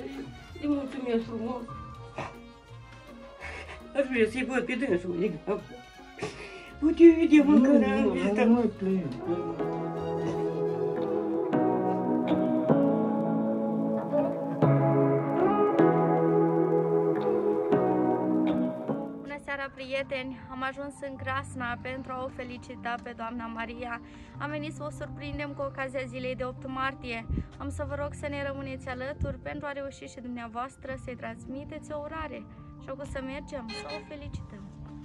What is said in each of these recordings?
Îi mulțumesc frumos. Aș vrea să-i văd pe dânsul de cap. Uite, uite, mâncarea în vista. Nu mai plângi. Bună seara, prieteni! Am ajuns în Crasna pentru a o felicita pe doamna Maria. Am venit să o surprindem cu ocazia zilei de 8 martie. Am să vă rog să ne rămâneți alături pentru a reuși și dumneavoastră să-i transmiteți o urare. Și acum să mergem să o felicităm.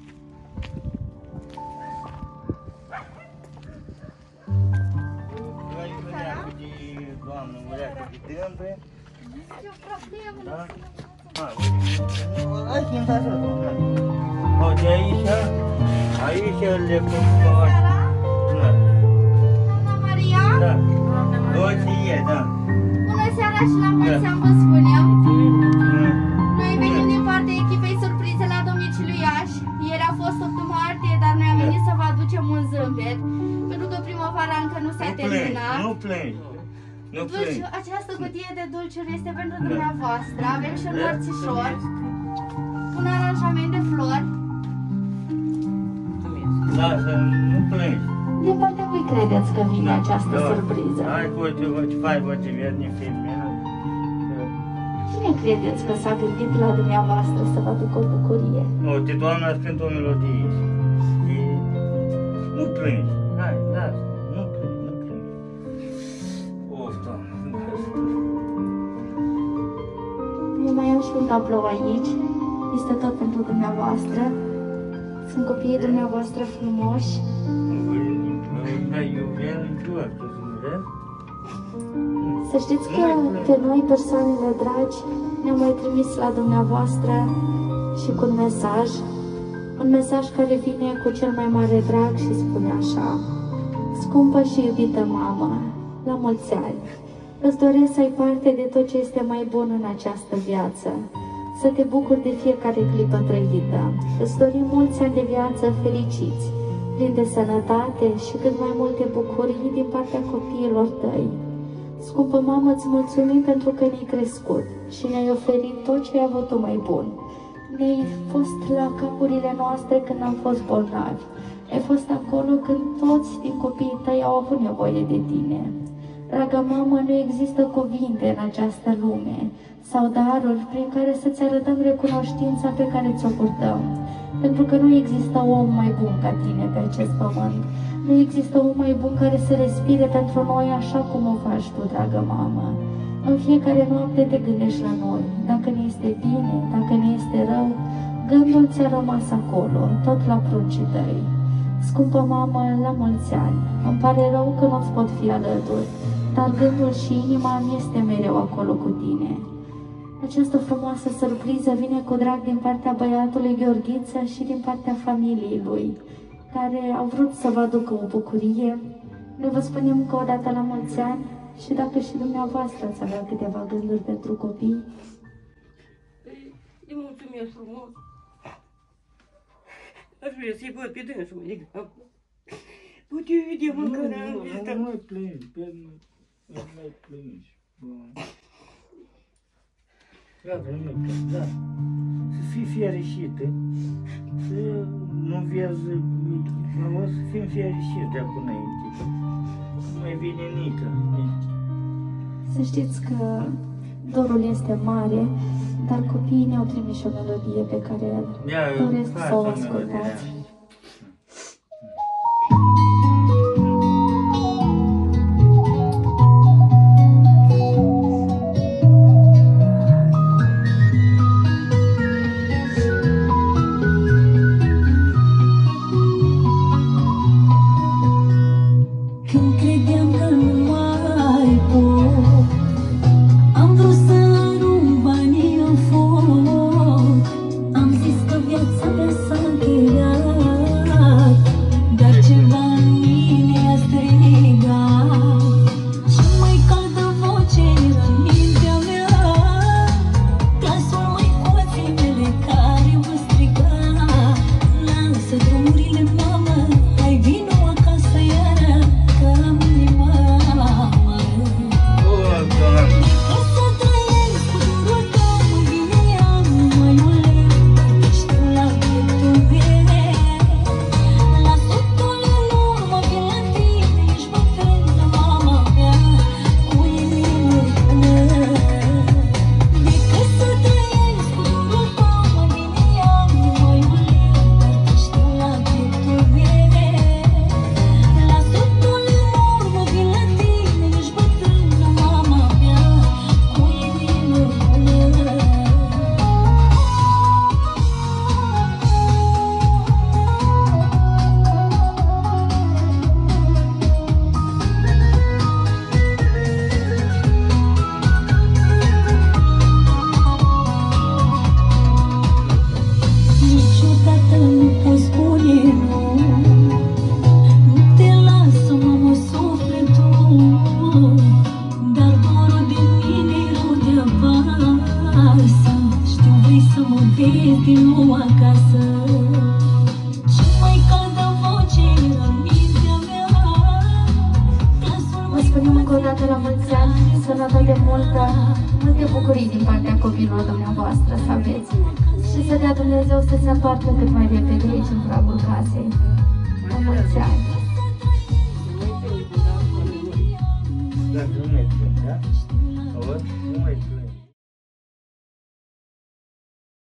Doamnă, măreacă de tâmpe. E o problemă, Da? Hai să intrați așa, doamne. Uite aici le pun foarte. Doamna Maria? Da. Doție, da. Bună seara și la mulți ani, vă spunem. Noi venim din partea echipei surprize la domiciliul Iași. Ieri a fost 8 martie, dar noi am venit să vă aducem un zâmbet. Pentru că primăvara încă nu s-a terminat. Nu plângi. Nu plângi. Această cutie de dulciuri este pentru dumneavoastră. Avem și un mărțișor, un aranjament de flori. Lasă, nu plângi. Din partea cui credeți că vine această surpriză? Hai cu ce faci, vă ce vierni filme. Cine credeți că s-a gândit la dumneavoastră să vă aducă o bucurie? Uite, doamna a scris o melodie. Nu plângi. Hai, lasă. Nu plângi, nu plângi. Of, doamne. Eu mai am și un tablou aici. Este tot pentru dumneavoastră. Sunt copiii dumneavoastră frumoși. Să știți că pe noi, persoanele dragi, ne-au mai trimis la dumneavoastră și cu un mesaj care vine cu cel mai mare drag și spune așa: scumpă și iubită mamă, la mulți ani, îți doresc să ai parte de tot ce este mai bun în această viață, să te bucuri de fiecare clipă trăită, îți dorim mulți ani de viață fericiți, plini de sănătate și cât mai multe bucurii din partea copiilor tăi. Scumpă mamă, îți mulțumim pentru că ne-ai crescut și ne-ai oferit tot ce ai avut mai bun. Ne-ai fost la capurile noastre când am fost bolnavi. Ai fost acolo când toți din copiii tăi au avut nevoie de tine. Dragă mamă, nu există cuvinte în această lume sau daruri prin care să-ți arătăm recunoștința pe care ți-o purtăm. Pentru că nu există om mai bun ca tine pe acest pământ. Nu există om mai bun care să respire pentru noi așa cum o faci tu, dragă mamă. În fiecare noapte te gândești la noi. Dacă ne este bine, dacă ne este rău, gândul ți-a rămas acolo, tot la pruncii tăi. Scumpă mamă, la mulți ani. Îmi pare rău că nu-ți pot fi alături, dar gândul și inima mi este mereu acolo cu tine. Această frumoasă surpriză vine cu drag din partea băiatului Gheorghiță și din partea familiei lui, care au vrut să vă aducă o bucurie. Noi vă spunem că o dată la mulți ani și dacă și dumneavoastră ați avea câteva gânduri pentru copii. Îi mulțumesc frumos. Aș vrea să-i văd pe dânsul de cap. Uite, uite, mâncarea în vista. Nu mai plângi, nu mai plângi. Gata, nu mai plângi, da. Să fii fericită, să nu vezi, o să fim fericiți de acum înainte. Nu mai vine nică. Să știți că dorul este mare, dar copiii ne-au trimis și o melodie pe care doresc să o ascultați. Am zis că viața mea s-a încheiat. multe bucurii din partea copilului dumneavoastră să aveți și să dea Dumnezeu să se întoarcă cât mai repede aici în pragul casei. La mulți ani! Dacă nu mai plâng, da? Auzi? Nu mai plâng.